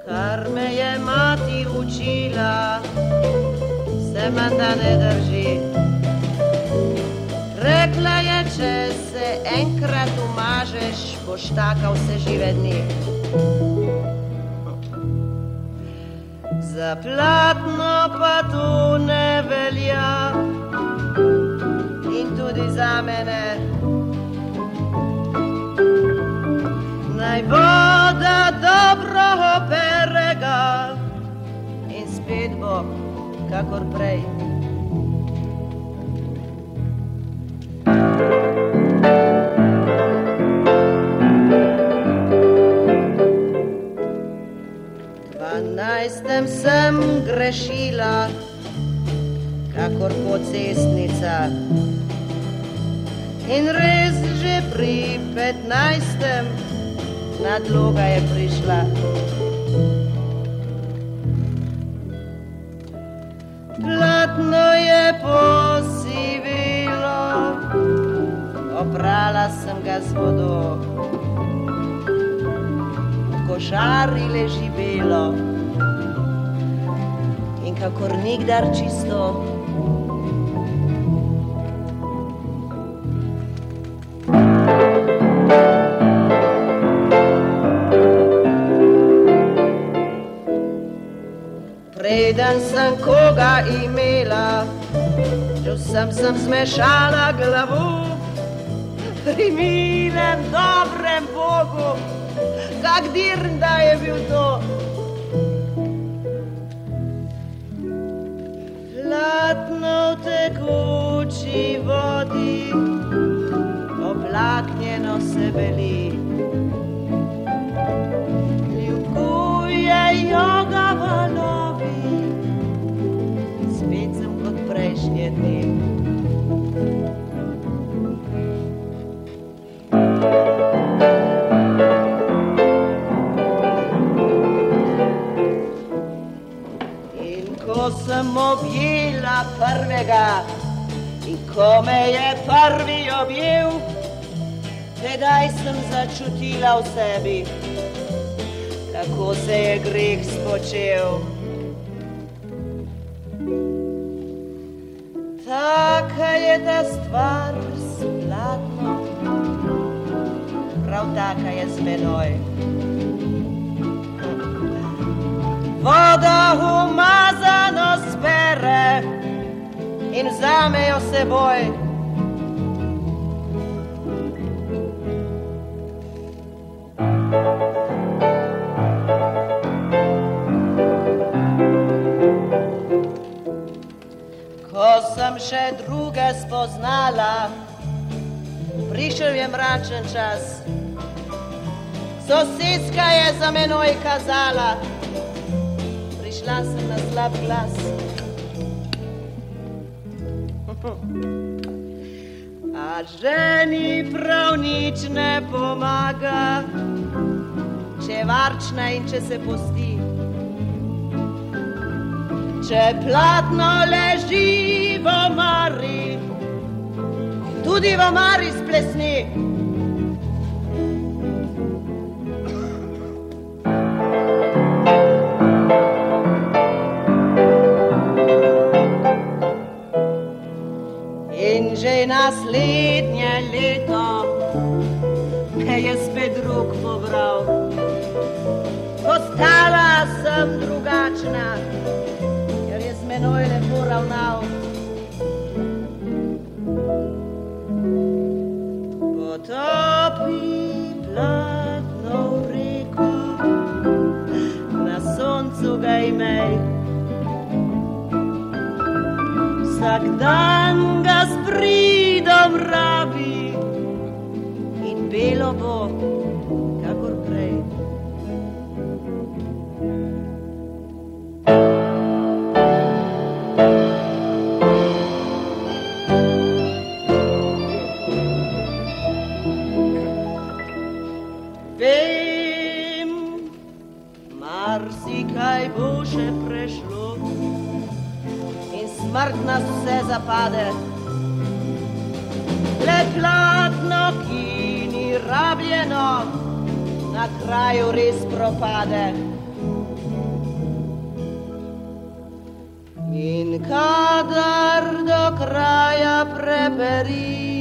Kar me je mati učila, se menda ne drži. Rekla je, če se enkrat umažeš, boš taka vse žive dni. Za platno pa tu ne velja in tudi za mene. Naj voda dobro opere ga in spet bo kakor prej. Dvanajstem sem grešila, kakor pocestnica. In res že pri 15. nadloga je prišla. Platno je posivilo, oprala sem ga z vodo. V košari leži belo in kakor nikdar čisto. Preden sem koga imela, že sem zmešala glavu. Pri milem, dobrem Bogu, kak dirn da je bil to. Platno v tekoči vodi, oblaknjeno se beli. Ljubkuje joga valovi, spet sem kot prejšnje dni. In ko sem objela prvega in ko me je prvi objel, tedaj sem začutila v sebi, kako se je greh spočel. Taka je ta stvar s platnom, prav taka je z menoj. Voda umazano zbere in vzame jo seboj. Ko sem še druge spoznala, prišel je mračen čas. Sosedska je za menoj kazala, prišla sem na slab glas. A ženi prav nič ne pomaga, če je varčna in če se posti. Če platno leži v omari, tudi v omari splesni. In že naslednje leto me je spet drug pobral. Postala sem drugačna, ker je z menoj lepo ravnal. Potopi platno v reko, na soncu ga imej. Vsak dan ga s pridom rabi in belo bo, kakor prej. Vem, marsikaj bo še prešlo in smrt nas vse zapade. Le platno, ki ni rabljeno, na kraju res propade. raja preperit.